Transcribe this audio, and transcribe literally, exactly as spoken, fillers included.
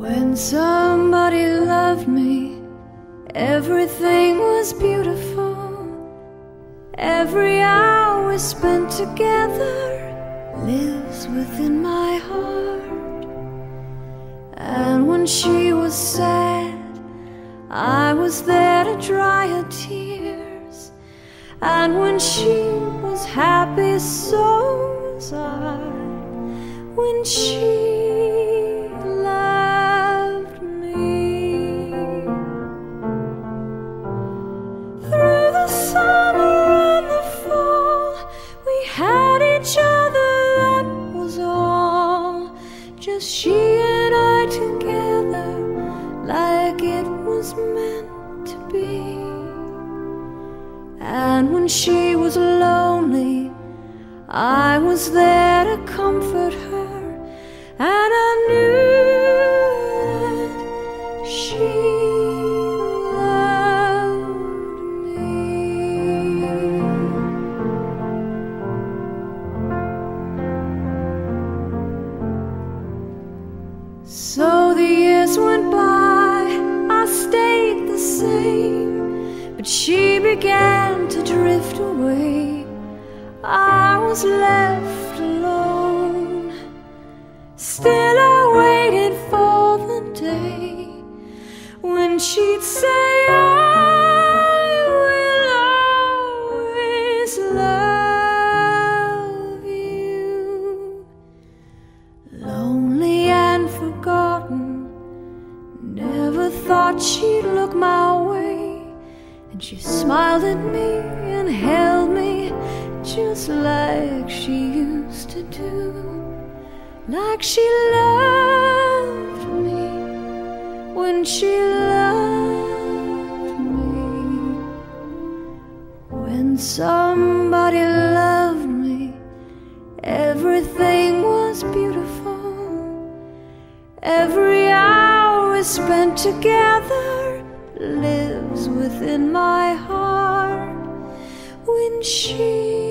When somebody loved me, everything was beautiful. Every hour spent together lives within my heart. And when she was sad, I was there to dry her tears. And when she was happy, so was I. When she loved me, through the summer and the fall, we had each other, that was all. Just she and I together, like it was meant to be. And when she was lonely, I was there to comfort her, and I knew that she loved me. So the years went by, I stayed the same, but she began to drift away. I was left alone. Still I waited for the day when she'd say, I will always love you. Lonely and forgotten, never thought she'd look my way. And she smiled at me and held me just like she used to do. Like she loved me when she loved me. When somebody loved me, everything was beautiful. Every hour spent together lives within my heart. When she